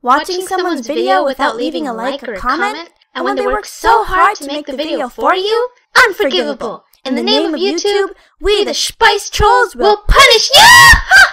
watching someone's video without leaving a like or comment, and when they work so hard to make the video for you? Unforgivable! In the name of YouTube, we the Shpiceh Trolls will punish you!